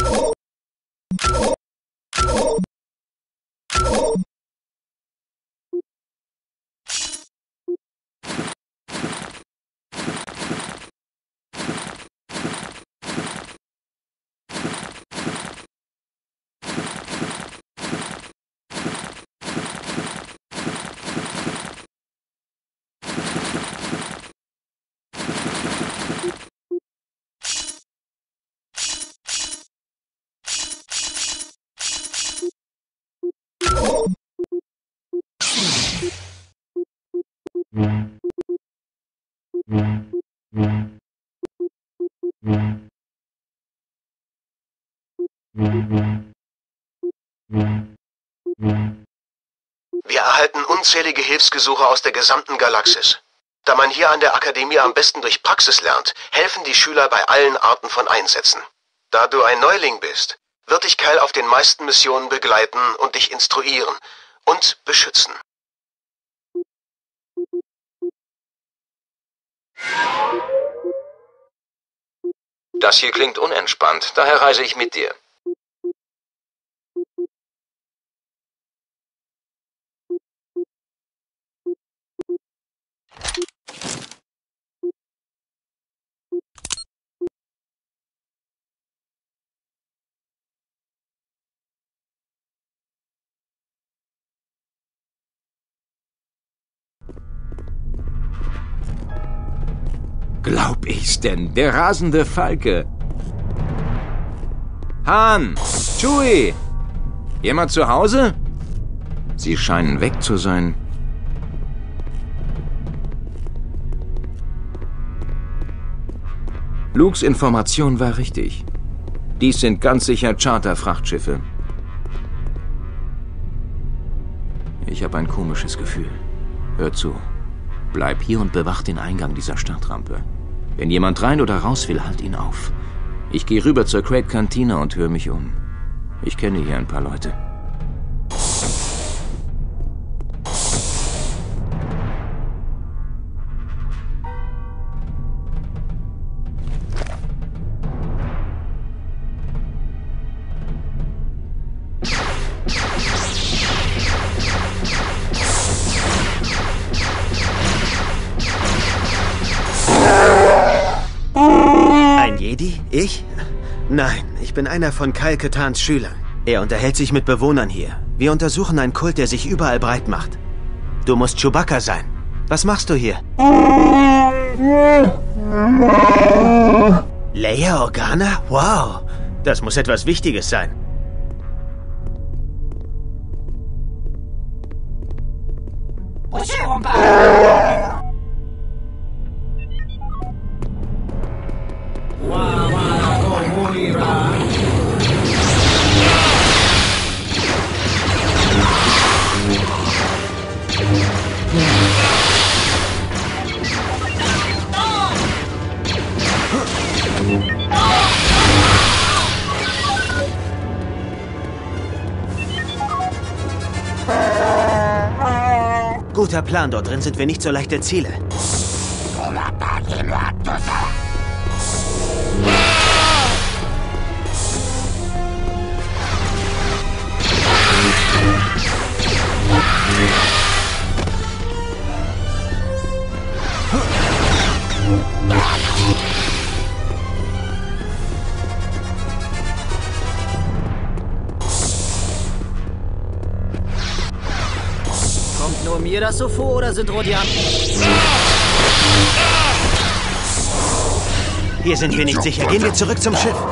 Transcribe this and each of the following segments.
Wir erhalten unzählige Hilfsgesuche aus der gesamten Galaxis. Da man hier an der Akademie am besten durch Praxis lernt, helfen die Schüler bei allen Arten von Einsätzen. Da du ein Neuling bist, wird dich Kyle auf den meisten Missionen begleiten und dich instruieren und beschützen. Das hier klingt unentspannt, daher reise ich mit dir. Glaub ich's denn, der rasende Falke. Han! Chewie! Jemand zu Hause? Sie scheinen weg zu sein. Lukes Information war richtig. Dies sind ganz sicher Charterfrachtschiffe. Ich habe ein komisches Gefühl. Hör zu. Bleib hier und bewach den Eingang dieser Startrampe. Wenn jemand rein oder raus will, halt ihn auf. Ich gehe rüber zur Crate-Kantine und höre mich um. Ich kenne hier ein paar Leute. Ich? Nein, ich bin einer von Kyle Ketans Schülern. Er unterhält sich mit Bewohnern hier. Wir untersuchen einen Kult, der sich überall breit macht. Du musst Chewbacca sein. Was machst du hier? Leia Organa? Wow, das muss etwas Wichtiges sein. Guter Plan, dort drin sind wir nicht so leichte Ziele. Kommt nur mir das so vor, oder sind Rodianen? Hier sind wir nicht sicher. Gehen wir zurück zum Schiff.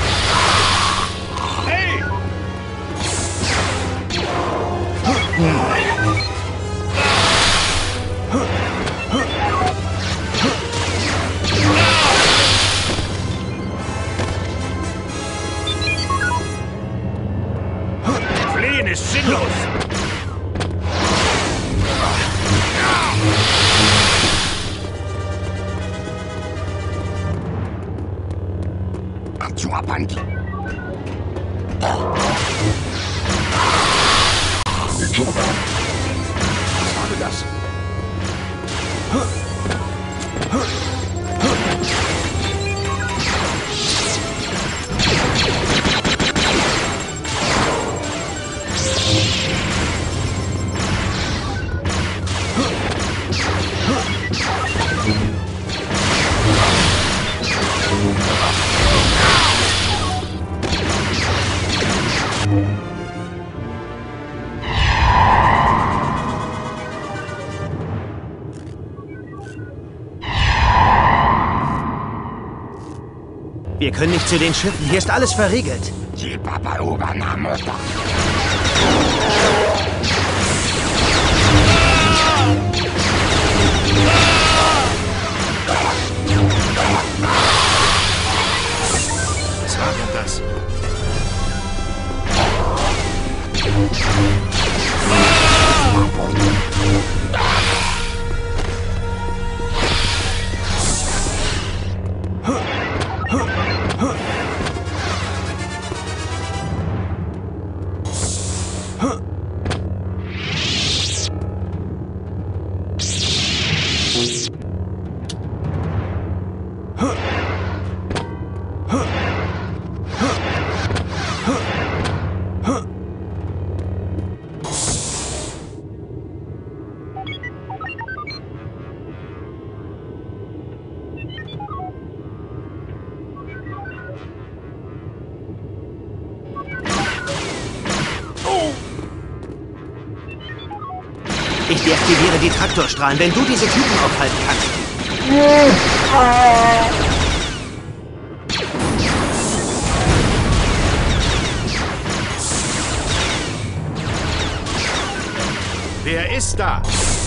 Fliehen ist sinnlos. Wir können nicht zu den Schiffen. Hier ist alles verriegelt. Was war denn das? Ich deaktiviere die Traktorstrahlen, wenn du diese Typen aufhalten kannst. Wer ist da?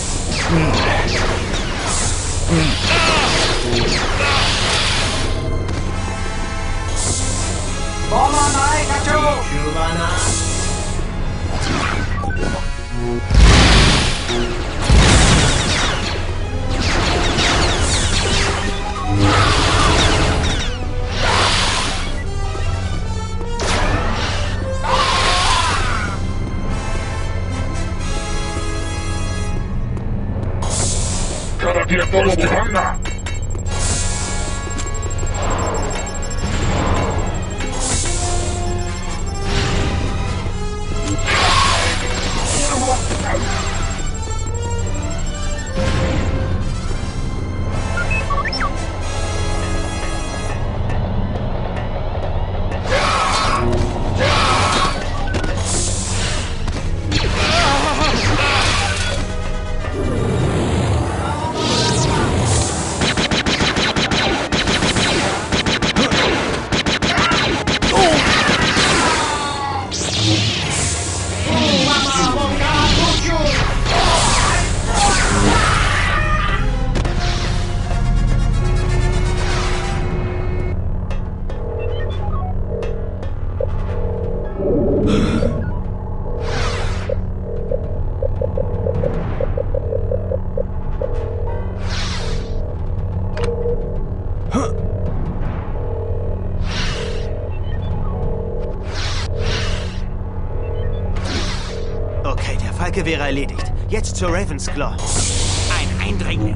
Okay, der Falke wäre erledigt. Jetzt zur Ravensclaw. Ein Eindringling.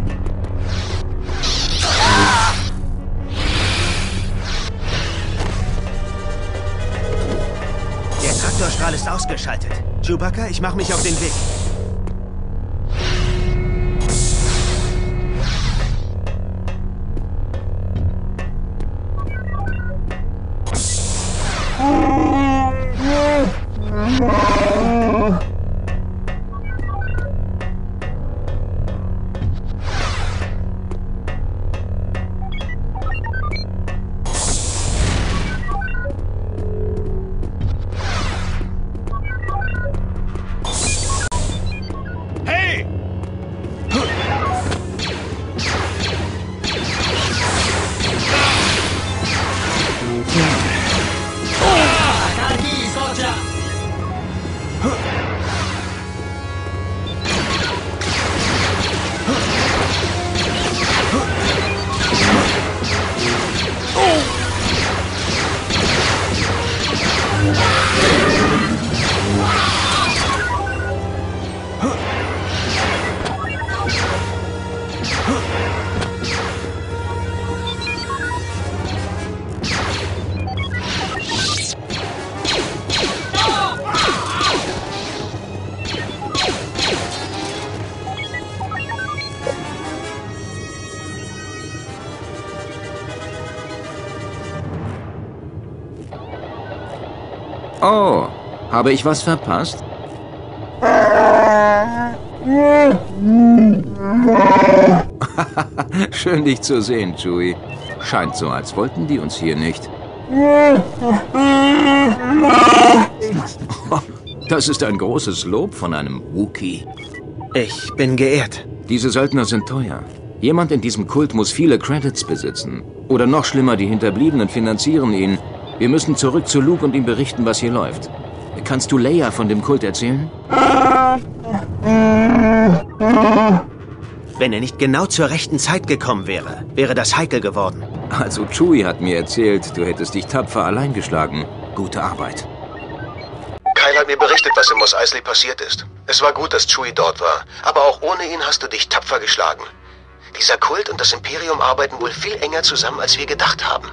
Der Traktorstrahl ist ausgeschaltet. Chewbacca, ich mache mich auf den Weg. Hey! Oh, habe ich was verpasst? Schön, dich zu sehen, Chewie. Scheint so, als wollten die uns hier nicht. Das ist ein großes Lob von einem Wookie. Ich bin geehrt. Diese Söldner sind teuer. Jemand in diesem Kult muss viele Credits besitzen. Oder noch schlimmer, die Hinterbliebenen finanzieren ihn. Wir müssen zurück zu Luke und ihm berichten, was hier läuft. Kannst du Leia von dem Kult erzählen? Wenn er nicht genau zur rechten Zeit gekommen wäre, wäre das heikel geworden. Also Chewie hat mir erzählt, du hättest dich tapfer allein geschlagen. Gute Arbeit. Kyle hat mir berichtet, was in Mos Eisley passiert ist. Es war gut, dass Chewie dort war, aber auch ohne ihn hast du dich tapfer geschlagen. Dieser Kult und das Imperium arbeiten wohl viel enger zusammen, als wir gedacht haben.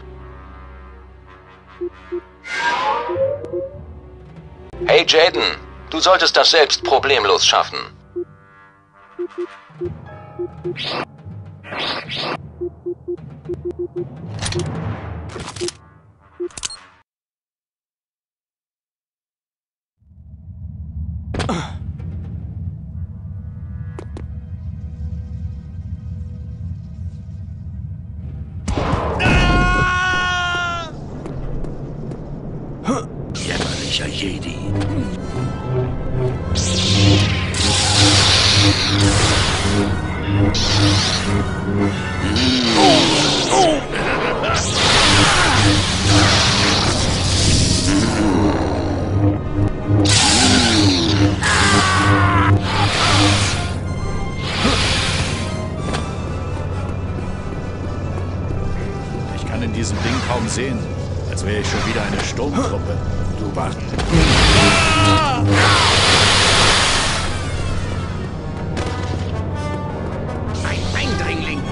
Hey Jaden, du solltest das selbst problemlos schaffen. Jämmerlicher Jedi. Ich kann in diesem Ding kaum sehen, als wäre ich schon wieder eine Sturmtruppe. Du warten. Ein Eindringling.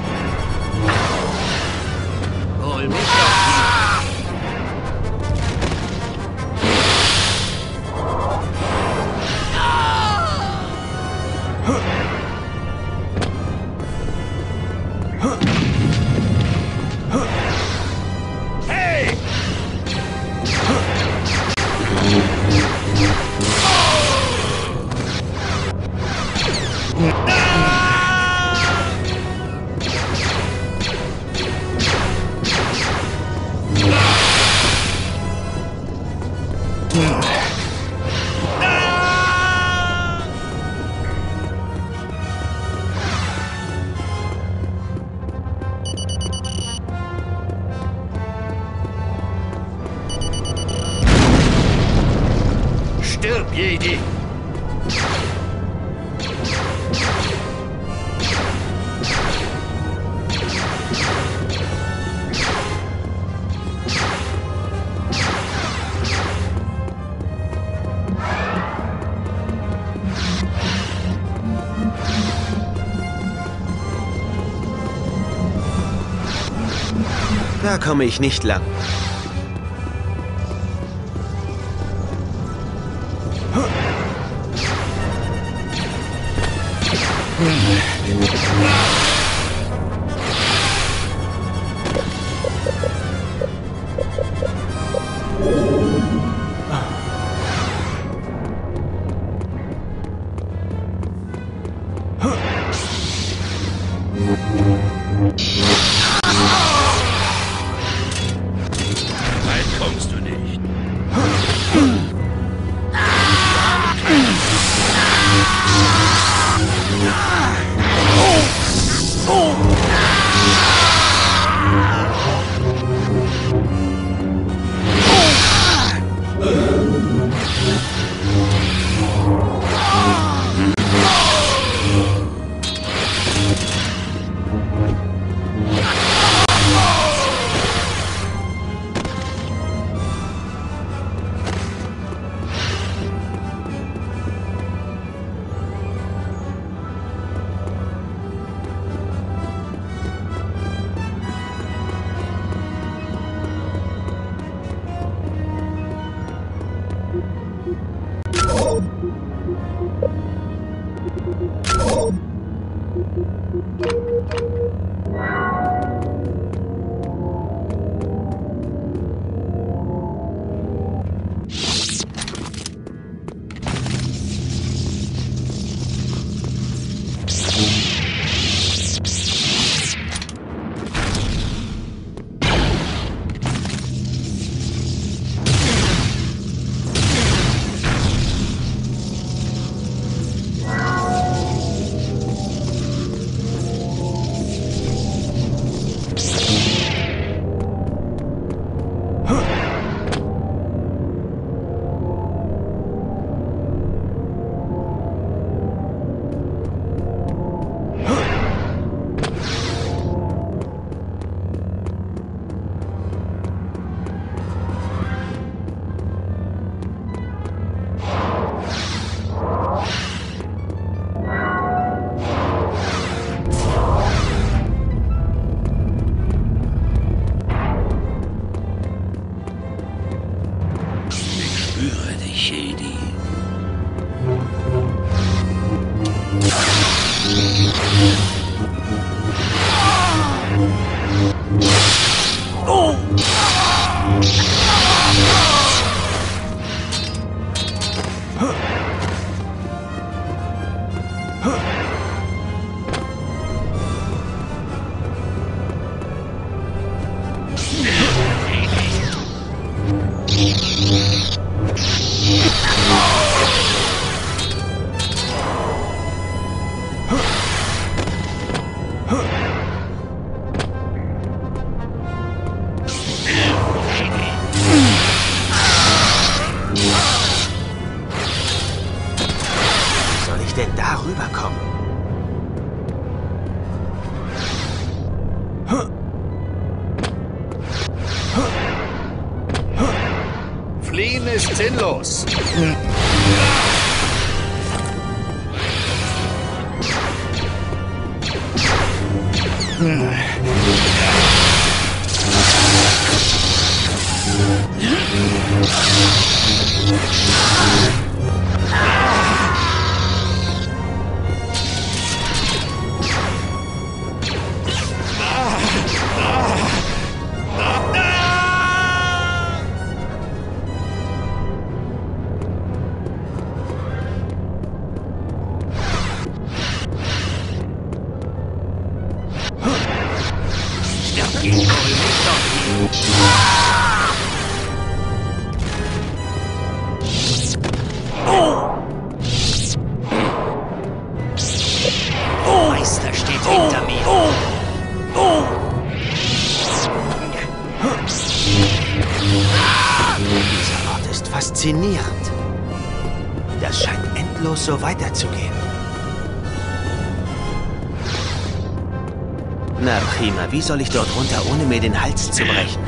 Hol mich doch. Hey! Stirb, Jedi! Da komme ich nicht lang. Weit kommst du nicht. Jedi. Soll ich denn da rüberkommen? Fliehen ist sinnlos. Meister steht hinter mir. Dieser Ort ist faszinierend. Das scheint endlos so weiterzugehen. Na prima, wie soll ich dort runter, ohne mir den Hals zu brechen?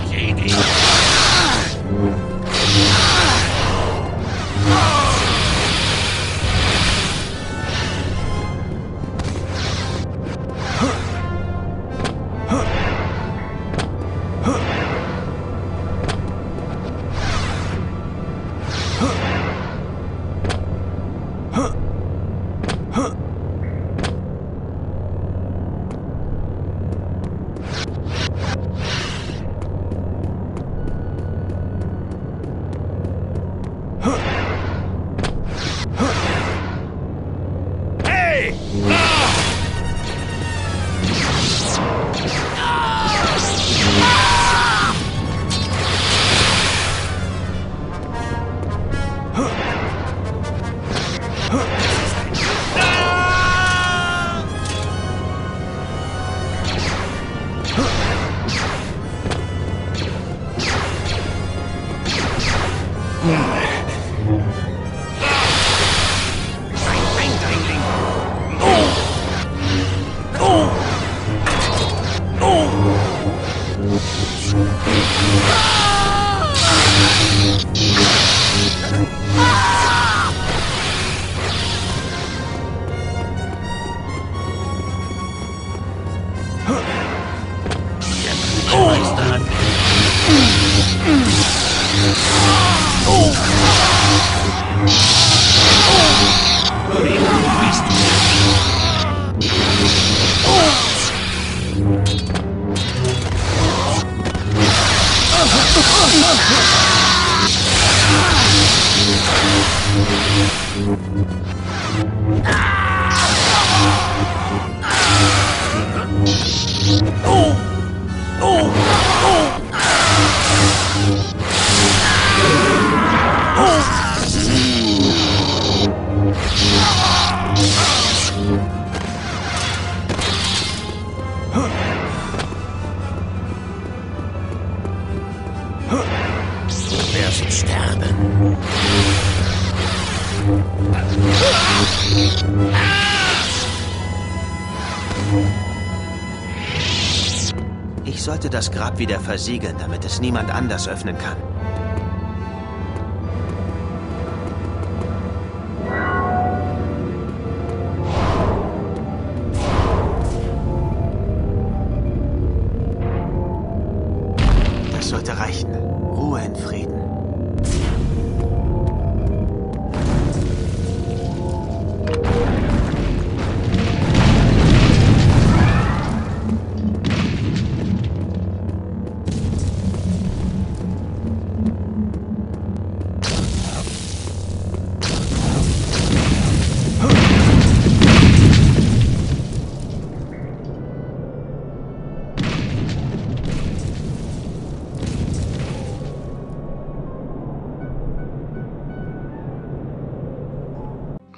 Ich sollte das Grab wieder versiegeln, damit es niemand anders öffnen kann. Das sollte reichen. Ruhe in Frieden.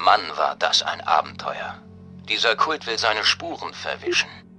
Mann, war das ein Abenteuer. Dieser Kult will seine Spuren verwischen.